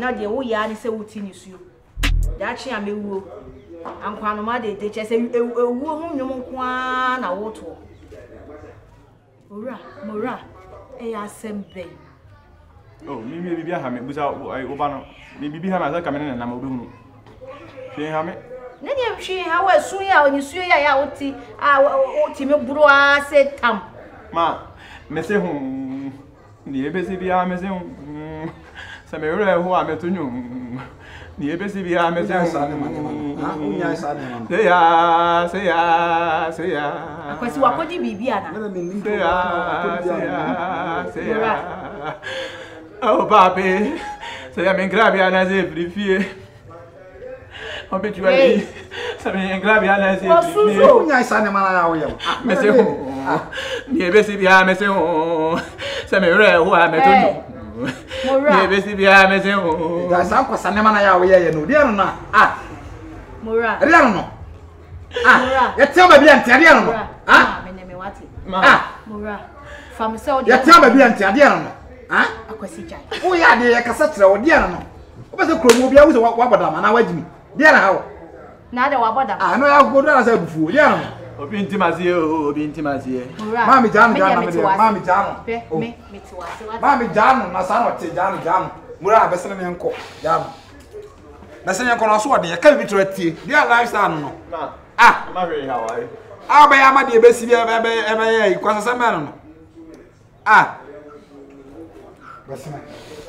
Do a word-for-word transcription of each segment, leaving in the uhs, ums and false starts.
na de wo ya ni se wuti ni suyo da chi amewu ankwano ma de de che se ewu ho nwom kwa na woto ora mora e ya sembe oh mi mi bibi ha me busa oba no mi bibi ha ma sa kamene na ma obehunu hwe ha me ne ne hwe ha wa su ya oni su ya ya oti a oti me buru a se tam ma me se hu ni ebesi bia me se hu sa me re ho a me to nyu ni ebesi bia me se hu ha unya sa ne ma se ya se ya se ya akwasi wakodi bibia na se ya se ya se ya oh papi se ya me grabia na se frifie on peut tu aller ça me grabia na se frifie unya sa ne ma na ya wo ye me se hu ni ebesi bia me se hu sa me re ho a me to nyu mora ni ebesi bia me se hu da sa kwa sa ne ma na ya wo ye ye no dia no na ah mora dia no no ah ye tia ba bia ntia dia no no ah me ne me wati ah mora fam se o ye tia ba bia ntia dia no no ah akwasi jai wo ya de ye kasa kire wo dia no no wo be se kromo bia wo se wa boda ma na wagimi dia na ha wo na de wa boda ah no ya go do na sa bufu dia no obi ntimazie o obi ntimazie mami janu janu na me mami janu me me ti wa se wa mami janu na sa no te janu janu mura abesene me nko janu na se nko na so wode ye ka bi tro tie dia lifestyle no ah ma hwe ha wai ah ba ya ma de besi bia ba ba ya ikwasa se me no ah besene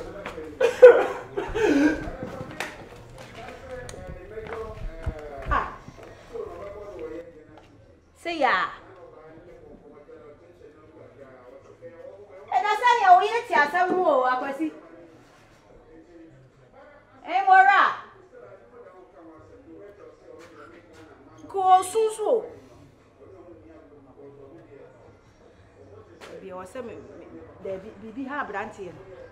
say ya e da sa ya o ye ti asawu o akwasi e mora ko susu bi o se me de bibi ha brantie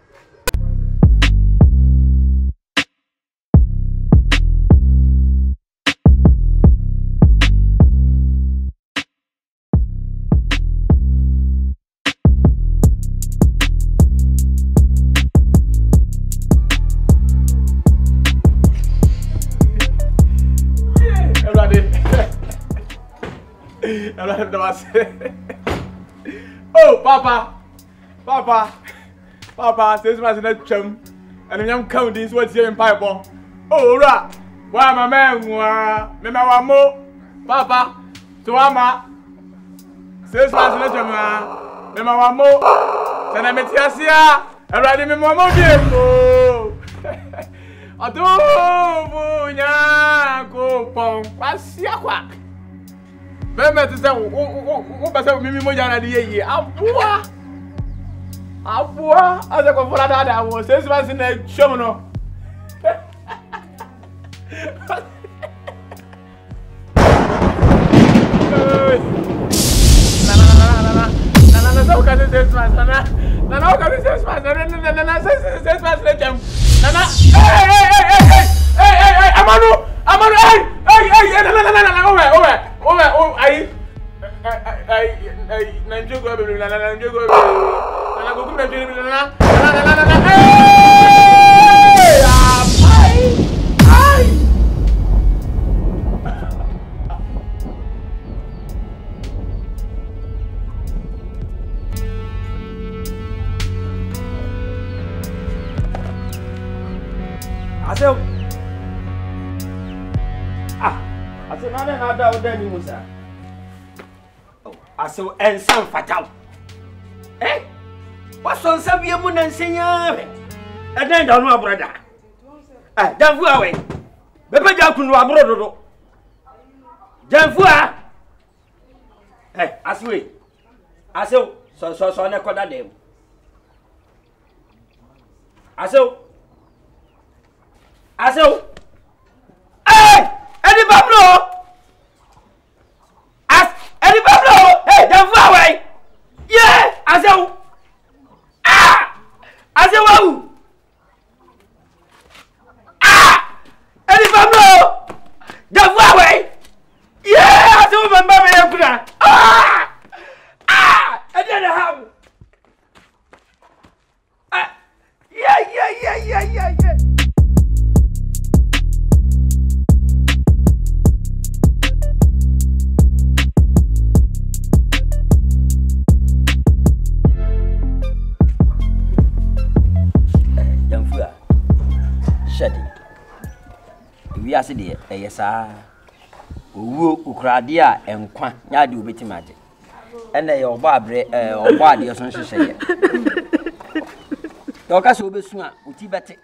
oh papa papa papa says my na chum and I'm counting what you in pipe oh ra why my man wa me ma wa mo papa to ama says my na chum me ma wa mo sana me ti asia erade me mo mo bi mo ado bunya ko pon kwasia kwa Bema ti se wo wo ba se mimi mo jana di yeye abua abua aze ko fura dada wo se se ba se na chom no na na na na na na na na so ka se se na na na na ka se se na na na na na se se se se chom na na hey hey hey hey hey hey amanu amanu hey hey hey na na na na na owe owe owe o ai ai ai na njogo bebe na na njogo bebe na go kuma njogo bebe na na na na na eh ai ai Asel ah Asel na na da o da ni musa Asel ensan fatal eh waso nsa bia mu na nsenya e den da no abroda eh danfu awe bebe ja kunu abrododo danfu a eh aswe Asel so so so ne koda dem Asel Asel eh edi bablo as edi bablo eh danfu awe yeah Asel ah Asel wawu ah edi bablo danfu awe yeah Asel bamba me yakuna ah ah edi na hawo ah yeah yeah yeah yeah yeah yeah shadi wi ase de eye saa owo ukrade a enkwa nya de obeti maje ena ye obo abre obo ade so nhehye ye do ka so obesu a oti bete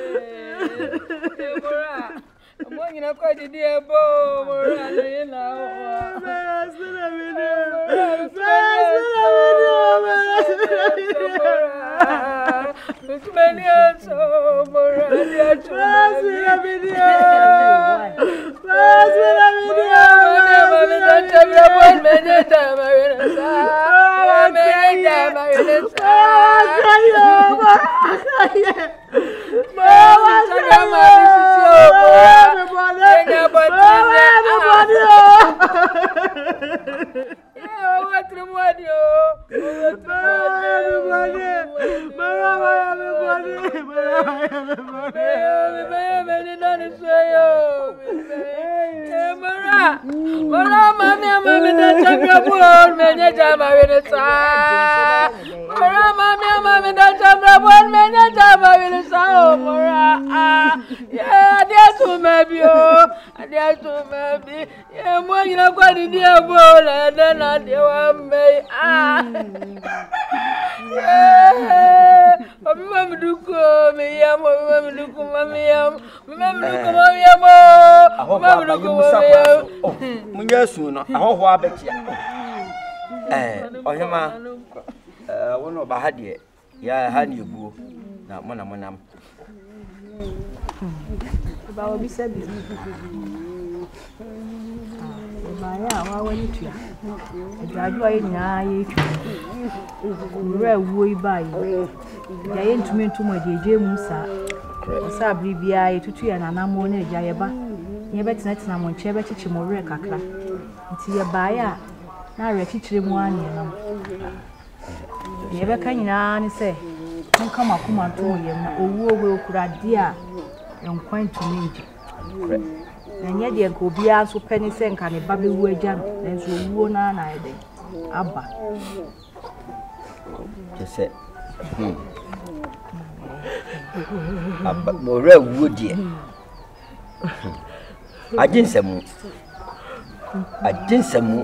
mora mo nyina kwa didi ebo mora na ye na o asira video Mania so mora dia asira video asira video mama tata brabon meneta marisa meneta marisa kayo kayo mama sama ahoho abetia eh ohema eh wono ba ha de ya ha ne ebuo na mona monam ba obi sabi ba ya wa wani tua ejaju ayi nya ye twa ure wo ibai ya ye ntumi ntumo de eje musa sa bribia ye tutu ya nanamo na eja ye ba ye betina tina mo nche be chichi mo re kakra nti ye ba ya na re chichire mu anye no ye be ka nyina ni se nka makoma to ye na owu owe okura dia enkwan ntumi nje na nye de nka obi aso pani se nka ne ba be wu agya no enso owuo na na ede aba kese hmm aba mo re wu die ajinsemu ajinsemu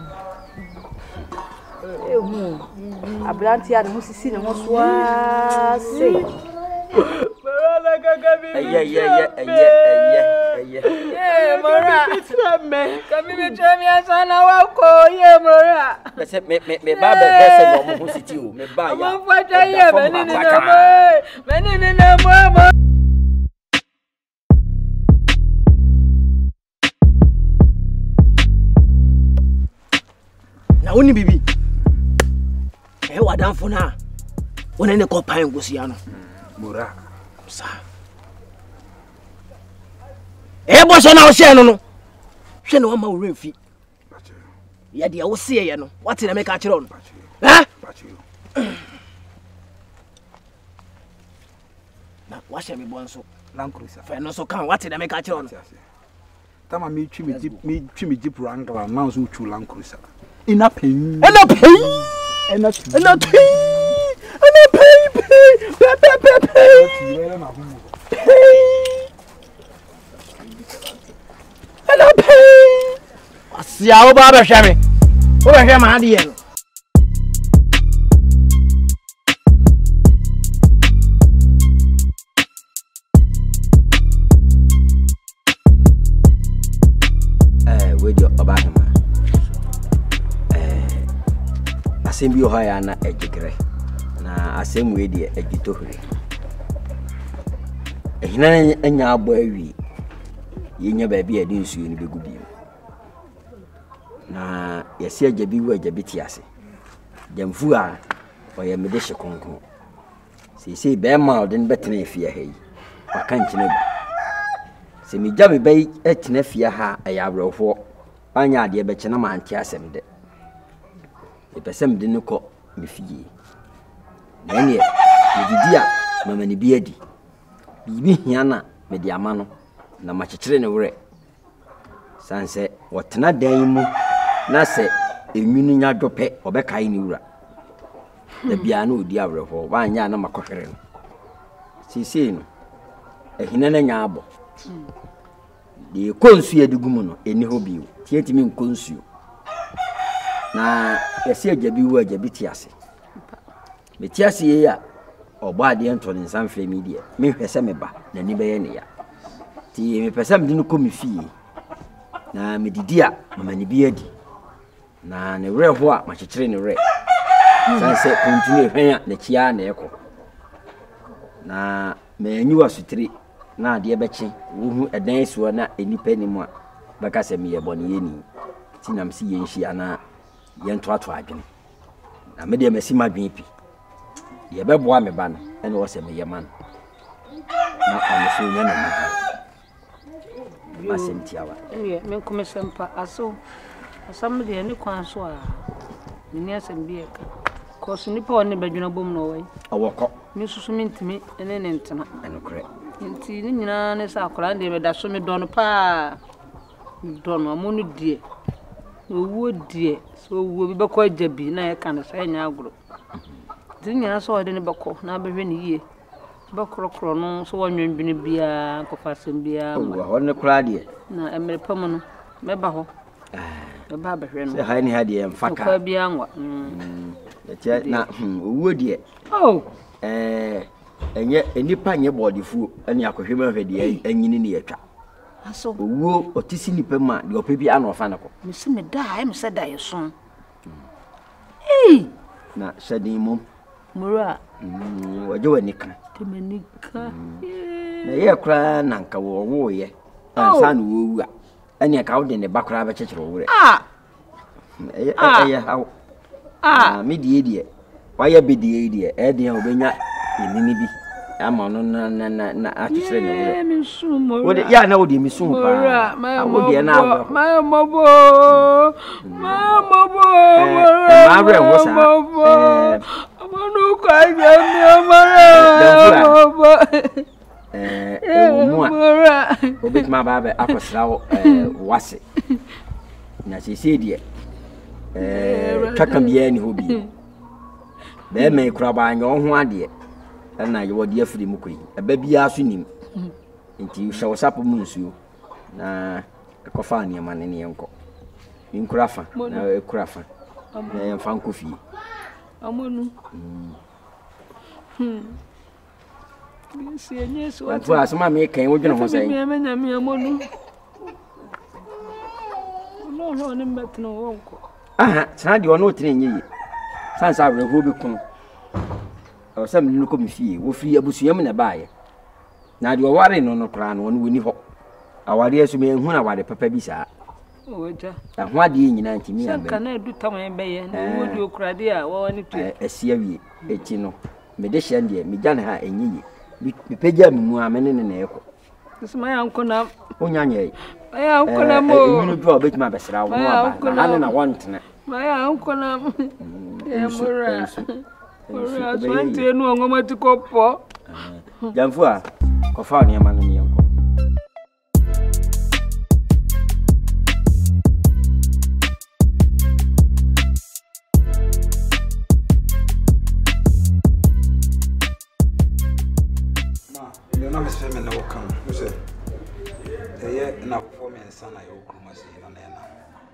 ehu abranti ya no sisi ne ho so ase mara gaga bi ye ye ye ye ye eh mara me kami me chemi asana wako ye mara bese me me me ba be bese no mo siti o me ba ya mo fata ye meni ni na mo meni ni na mo na woni bibi eh wadanfo na wona ne ko pan gosia no mora sa eh bo so na wo she no no hwe no ma wo remfi ya de wo se ye no wate na me ka kire no eh na wa she me bonso lankrusa fe no so kan wate na me ka kire no tama me twi me jeep me twi me jeep wrangler na so twi lankrusa ina pen ina pen ina ina pen ina pen pe pe pe pe ina pen asia wo ba ba hwe me wo ba hwe ma ade ye no eh we di oba hema asembi ohaya na ejigre na asemwe die ejitohre ehina anya abo awi yenya ba bia de nsuo ni begubi na yesi ajabi wu ajabi tiase jamfu a oye mede hyekonkon sisi be ma odin betena efia ha yi aka nkyene ba se mi jabe be etena fia ha ayabrofo anya ade be kyena ma anti asem de epesem de ne ko me fie na ne didi a mama ne biadi bibi hia na me de ama no na makyekere ne wure sanse wotena dan mu na se enwunu nya dwope obekai ne wura da bia na odi awrefo ba anya na makohwere no sisi no ehina na nya abo de konsu edigumu no eni ho biu tietimi nkonsu na yesi ajabi wu ajabi tiase me tiase ye ya obo ade ento ne nsan frɛ mi de me hwese me ba na ni beye ne ya ti me pesa me de no komi fie na me didi a mama ni bi adi na ne wre ho a ma kyekere ne wre san se kontinu ehwan a na chia na eko na me anyi wasutiri na ade beche wo edan suo na enipa ni mu a baka se me ye bone ye ni ti nam si ye nhi ana ye nto ato adwene na me de masi madwen pi ye beboa me ba no ene wo se me ye man na ono so nya na me masem tiawa ye me kuma sempa aso asam de ni kwan so a ni asem bi eka ko so ni pa oni badwuna bom no wai awoko me susu mintimi ene ne ntena ene kure nti ni nyina ne sa akora de me da so me don pa don mo no die owo die so owo bi beko ajabi na ye kan sa nya agro di nyina so ode ne beko na behwe ne yie bekorokoro no so wonwendwene bia kofasem bia wa honne kura de na emre pam no me ba ho ah ba behwe no se ha ni ha de mfaka ko bia nwa mm na owo de oh eh enye enipa nye bodifu ene akohwema hwe de anyini ne yatwa aso owo otisi nipa ma de opebi ana ofa nako me se me da ai me se da yeso eh na shadin mum mura mm waje wani kan temanika na ye kra na nka wo wo ye ansa no wo wu a ene ka wo de ne bakra ba kyekere wo re ah eh eh hawo ah me die die waya be die die eh de obenya enini bi ama no na na na akyekere ne wo re me sumo wo de ya na wo de mi sumo pa wo de na wo ma mobo ma mobo ma re wo sa eh amanu kwa ya mi amara mobo eh emua obetuma ba ba akosra wo eh wase na sisi die eh twaka bia ni hobi be me kura ba anyo ho ade na ye wodi afiri mu koyi aba bia so nim nti hwe wosapo mu nsuo na ekofa ani ma ne ne enko nkura fa na ekura fa na yemfa nkofi amonu hmm si enye so atu asoma me kan wo dwene ho sai me me nya me amonu no no ne mbetno wonko aha sana de ono tene nyi sansa abre ho bi kun o sam ni ko mi fie wo fie abusuyam na baaye na de ware no no kra no woni woni ho aware asu me hu na ware papa bi saa oja ahwa de nyina ntimi ya be kana edu taman be ye na wodi okurade a wo wani tu asia wie echi no me de hye de me gane ha enyi mi pegya mi mu amene ne na eko sima ya nko na onya nya ya nko na mo e nyinu do obetima besra wo aba na ne na wantene ma ya nko na ya mura mura twenty no ngoma ti kopo jamfu a kofa oni ama no ne enko na me se me na wokan mo se eye na performance na yo kruma se na na na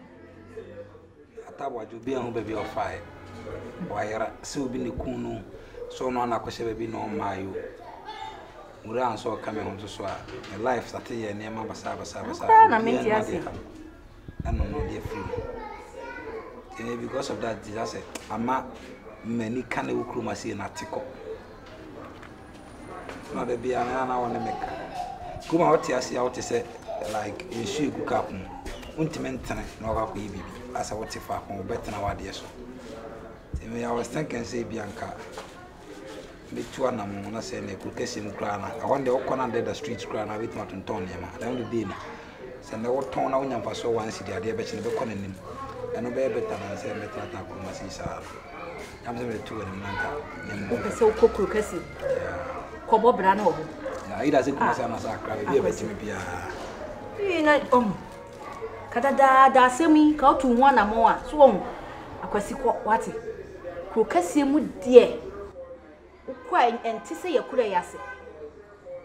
atabo ju bi an be bi ofai wa yara se obi ne kunu so no na kwese be bi no mayo mura an so ka me ho so a life start ye ne ma basa basa basa na me ti ase and no no dey free and because of that just ama many kan e kruma se na tiko na de bia na na wona meka kuma hoti asia hoti se like issue ku kapun untime ntene na oga ko yibi asa hoti fa ko betena wade so me I was thinking say bianca me tu ana mo na se ne ku kesi mu kra na I want the okona de the street kra na bit maton ton ne ma dan de dey na se ne woton na wonya mfa so wan si de ade be chi ne be kona nim eno be beta na se me tata ko ma si sa am se me tu ne nanka ne mo se ukokuru kesi kobo bra na obo na ida se kuma sa na sa kra be be ti me bia ina um kata da da semi ka otu ho na mo a so won akwasi ko wate ko kesi mu de ukwa enti se yakura yase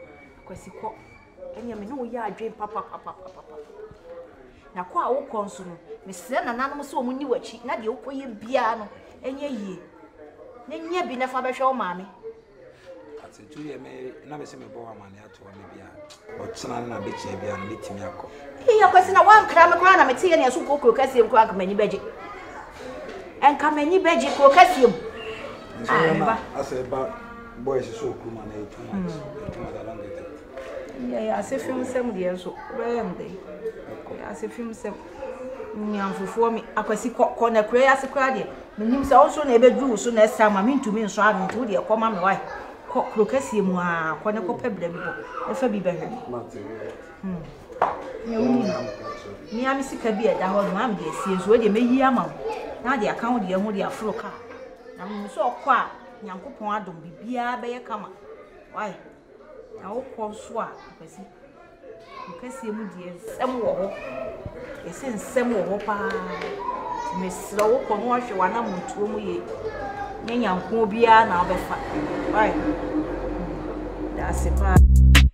akwasi kɔ enya me no ya adwen papa papa papa na kwa wo konso no me sɛ na nanom sɛ omu ni wachi na de okoye bia no enya yie na nya bi na fa bɛhwɛ wo maame ate tu ye me na me se me bo amane ato me bia o tsena na be chia bia na betimi akɔ iya kwasi na wankra me kwa na me tie ne so kokro kasiem kwa akamani beje enka mani beje ko kasiem ah ase ba boy se so kuma na etu ma etu da long get yeah yeah ase film sem de so rem de ase film sem nyamfofo mi akwasi kɔ na kura ase kura de menim sɛ wo so na ebeduru so na esa ma mentumi nso ano nti wo de kɔ ma me wai kɔ krokasi mu a kɔ ne kɔ pebra bi bɔ efa bi bɛhwɛ hmm ne wuni ni ami sika bi ɛda hɔ no am de asie so de meyi ama wo na de aka wo de ho de afro ka na me so kɔ a nyankopɔn adom bibia bɛyɛ kama wai na wo kɔ so a akwasi krokasi mu de nsɛm wɔ hɔ ese nsɛm wɔ hɔ paa mesra wo kɔ no ahwɛ wana montuo mu ye nya nyanko bia na obefa right that's it.